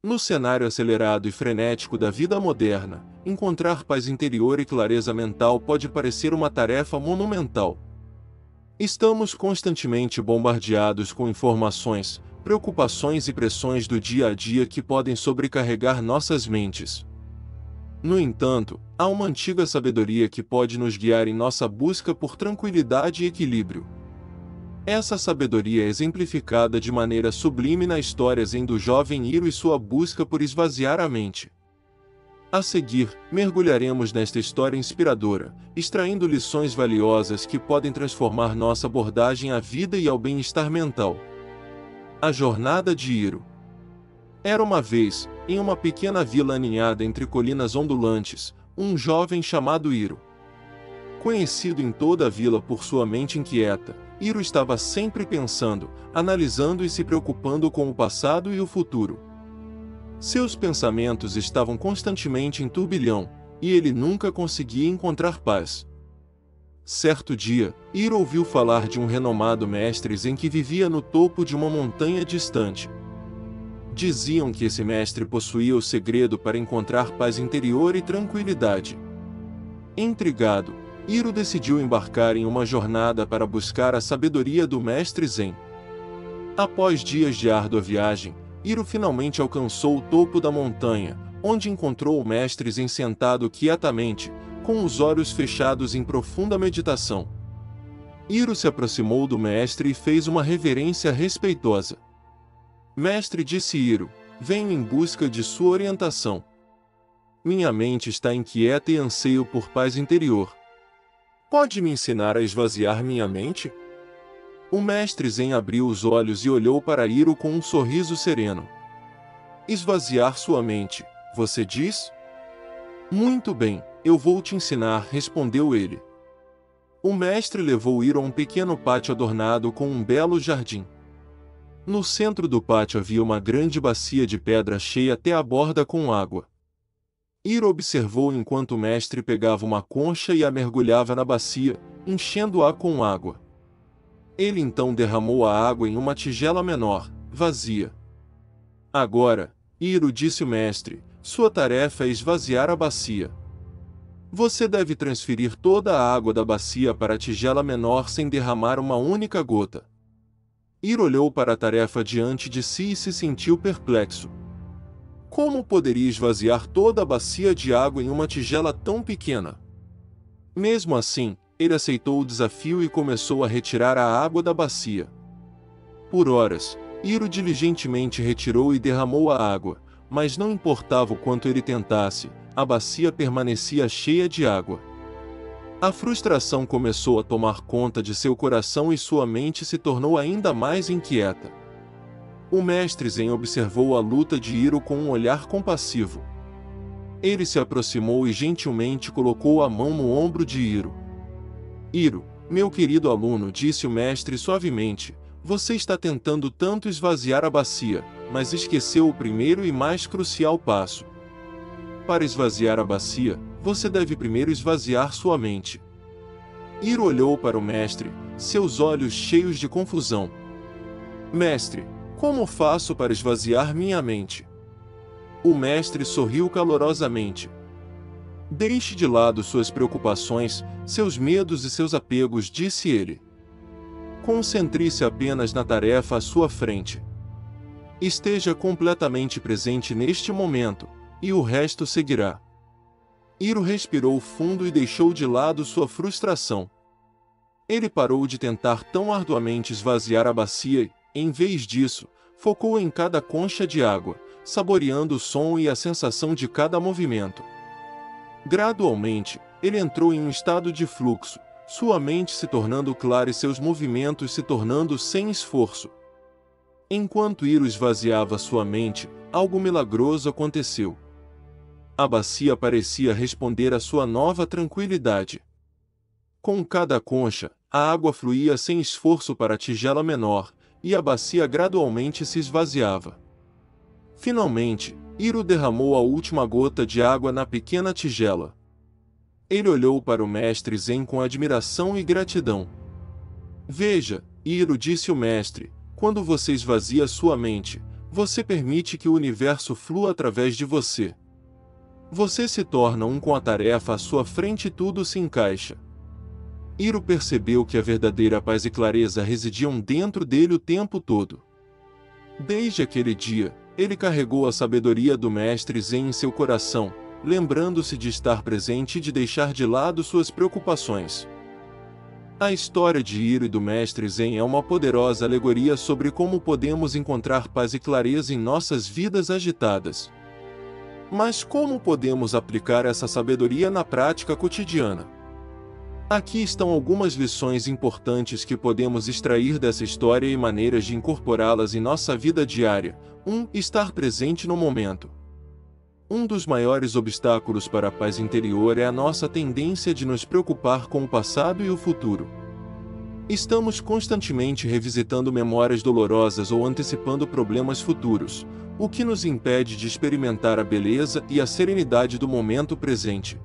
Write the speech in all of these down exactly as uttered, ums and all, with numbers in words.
No cenário acelerado e frenético da vida moderna, encontrar paz interior e clareza mental pode parecer uma tarefa monumental. Estamos constantemente bombardeados com informações, preocupações e pressões do dia a dia que podem sobrecarregar nossas mentes. No entanto, há uma antiga sabedoria que pode nos guiar em nossa busca por tranquilidade e equilíbrio. Essa sabedoria é exemplificada de maneira sublime na história zen do jovem Hiro e sua busca por esvaziar a mente. A seguir, mergulharemos nesta história inspiradora, extraindo lições valiosas que podem transformar nossa abordagem à vida e ao bem-estar mental. A jornada de Hiro. Era uma vez, em uma pequena vila aninhada entre colinas ondulantes, um jovem chamado Hiro. Conhecido em toda a vila por sua mente inquieta, Hiro estava sempre pensando, analisando e se preocupando com o passado e o futuro. Seus pensamentos estavam constantemente em turbilhão, e ele nunca conseguia encontrar paz. Certo dia, Hiro ouviu falar de um renomado mestre zen que vivia no topo de uma montanha distante. Diziam que esse mestre possuía o segredo para encontrar paz interior e tranquilidade. Intrigado, Hiro decidiu embarcar em uma jornada para buscar a sabedoria do mestre zen. Após dias de árdua viagem, Hiro finalmente alcançou o topo da montanha, onde encontrou o mestre zen sentado quietamente, com os olhos fechados em profunda meditação. Hiro se aproximou do mestre e fez uma reverência respeitosa. Mestre, disse Hiro, venho em busca de sua orientação. Minha mente está inquieta e anseio por paz interior. Pode me ensinar a esvaziar minha mente? O mestre zen abriu os olhos e olhou para Hiro com um sorriso sereno. Esvaziar sua mente, você diz? Muito bem, eu vou te ensinar, respondeu ele. O mestre levou Hiro a um pequeno pátio adornado com um belo jardim. No centro do pátio havia uma grande bacia de pedra cheia até a borda com água. Hiro observou enquanto o mestre pegava uma concha e a mergulhava na bacia, enchendo-a com água. Ele então derramou a água em uma tigela menor, vazia. Agora, Hiro, disse o mestre, sua tarefa é esvaziar a bacia. Você deve transferir toda a água da bacia para a tigela menor sem derramar uma única gota. Hiro olhou para a tarefa diante de si e se sentiu perplexo. Como poderia esvaziar toda a bacia de água em uma tigela tão pequena? Mesmo assim, ele aceitou o desafio e começou a retirar a água da bacia. Por horas, Hiro diligentemente retirou e derramou a água, mas não importava o quanto ele tentasse, a bacia permanecia cheia de água. A frustração começou a tomar conta de seu coração e sua mente se tornou ainda mais inquieta. O mestre zen observou a luta de Hiro com um olhar compassivo. Ele se aproximou e gentilmente colocou a mão no ombro de Hiro. Hiro, meu querido aluno, disse o mestre suavemente, você está tentando tanto esvaziar a bacia, mas esqueceu o primeiro e mais crucial passo. Para esvaziar a bacia, você deve primeiro esvaziar sua mente. Hiro olhou para o mestre, seus olhos cheios de confusão. Mestre, como faço para esvaziar minha mente? O mestre sorriu calorosamente. Deixe de lado suas preocupações, seus medos e seus apegos, disse ele. Concentre-se apenas na tarefa à sua frente. Esteja completamente presente neste momento, e o resto seguirá. Hiro respirou fundo e deixou de lado sua frustração. Ele parou de tentar tão arduamente esvaziar a bacia e, em vez disso, focou em cada concha de água, saboreando o som e a sensação de cada movimento. Gradualmente, ele entrou em um estado de fluxo, sua mente se tornando clara e seus movimentos se tornando sem esforço. Enquanto Hiro esvaziava sua mente, algo milagroso aconteceu. A bacia parecia responder à sua nova tranquilidade. Com cada concha, a água fluía sem esforço para a tigela menor, e a bacia gradualmente se esvaziava. Finalmente, Hiro derramou a última gota de água na pequena tigela. Ele olhou para o mestre zen com admiração e gratidão. Veja, Hiro, disse o mestre, quando você esvazia sua mente, Você permite que o universo flua através de você. Você se torna um com a tarefa à sua frente e tudo se encaixa. Hiro percebeu que a verdadeira paz e clareza residiam dentro dele o tempo todo. Desde aquele dia, ele carregou a sabedoria do Mestre Zen em seu coração, lembrando-se de estar presente e de deixar de lado suas preocupações. A história de Hiro e do Mestre Zen é uma poderosa alegoria sobre como podemos encontrar paz e clareza em nossas vidas agitadas. Mas como podemos aplicar essa sabedoria na prática cotidiana? Aqui estão algumas lições importantes que podemos extrair dessa história e maneiras de incorporá-las em nossa vida diária. um Estar presente no momento. Um dos maiores obstáculos para a paz interior é a nossa tendência de nos preocupar com o passado e o futuro. Estamos constantemente revisitando memórias dolorosas ou antecipando problemas futuros, o que nos impede de experimentar a beleza e a serenidade do momento presente.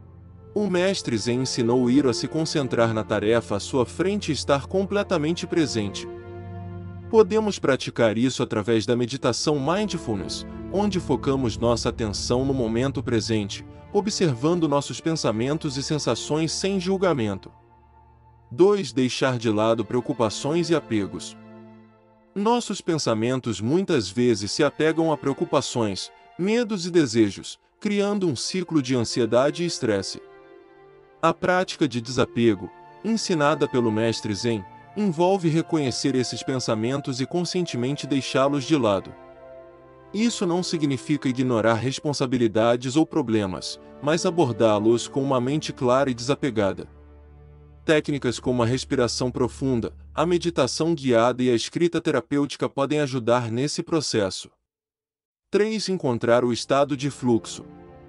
O Mestre Zen ensinou Hiro a se concentrar na tarefa à sua frente e estar completamente presente. Podemos praticar isso através da meditação Mindfulness, onde focamos nossa atenção no momento presente, observando nossos pensamentos e sensações sem julgamento. dois Deixar de lado preocupações e apegos. Nossos pensamentos muitas vezes se apegam a preocupações, medos e desejos, criando um ciclo de ansiedade e estresse. A prática de desapego, ensinada pelo Mestre Zen, envolve reconhecer esses pensamentos e conscientemente deixá-los de lado. Isso não significa ignorar responsabilidades ou problemas, mas abordá-los com uma mente clara e desapegada. Técnicas como a respiração profunda, a meditação guiada e a escrita terapêutica podem ajudar nesse processo. três Encontrar o estado de fluxo.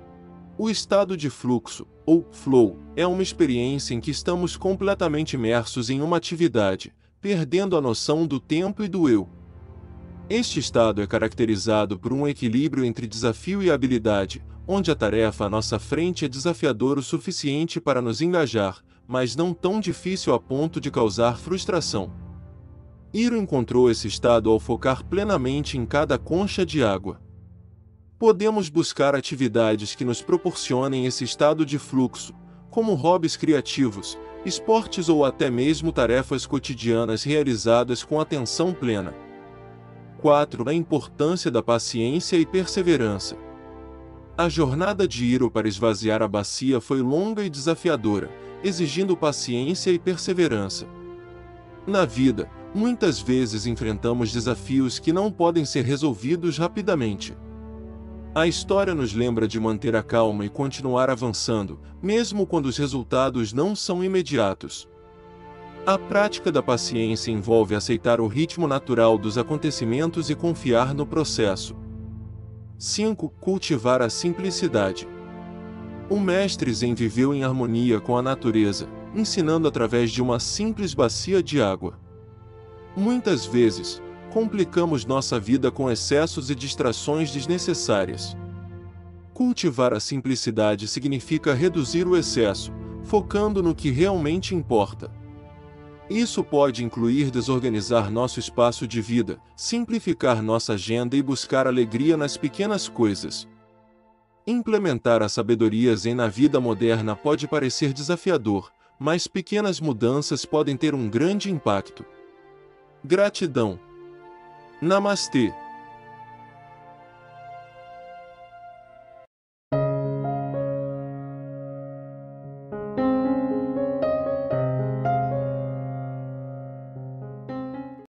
O estado de fluxo, ou flow, é uma experiência em que estamos completamente imersos em uma atividade, perdendo a noção do tempo e do eu. Este estado é caracterizado por um equilíbrio entre desafio e habilidade, onde a tarefa à nossa frente é desafiadora o suficiente para nos engajar, mas não tão difícil a ponto de causar frustração. Hiro encontrou esse estado ao focar plenamente em cada concha de água. Podemos buscar atividades que nos proporcionem esse estado de fluxo, como hobbies criativos, esportes ou até mesmo tarefas cotidianas realizadas com atenção plena. quatro A importância da paciência e perseverança. A jornada de Hiro para esvaziar a bacia foi longa e desafiadora, exigindo paciência e perseverança. Na vida, muitas vezes enfrentamos desafios que não podem ser resolvidos rapidamente. A história nos lembra de manter a calma e continuar avançando, mesmo quando os resultados não são imediatos. A prática da paciência envolve aceitar o ritmo natural dos acontecimentos e confiar no processo. cinco Cultivar a simplicidade. O Mestre Zen viveu em harmonia com a natureza, ensinando através de uma simples bacia de água. Muitas vezes, complicamos nossa vida com excessos e distrações desnecessárias. Cultivar a simplicidade significa reduzir o excesso, focando no que realmente importa. Isso pode incluir desorganizar nosso espaço de vida, simplificar nossa agenda e buscar alegria nas pequenas coisas. Implementar a sabedoria Zen na vida moderna pode parecer desafiador, mas pequenas mudanças podem ter um grande impacto. Gratidão. Namastê.